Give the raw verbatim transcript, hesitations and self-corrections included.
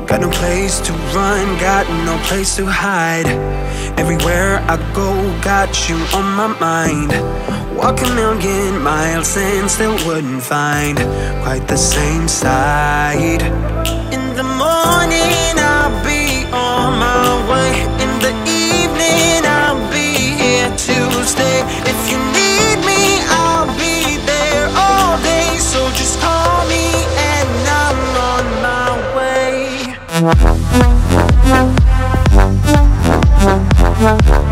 Got no place to run, got no place to hide. Everywhere I go, got you on my mind. Walk a million miles and still wouldn't find quite the same side. In the morning I'll be on my way. In the evening I'll be here to stay. If you need me, I'll be there all day. So just call me and I'm on my way.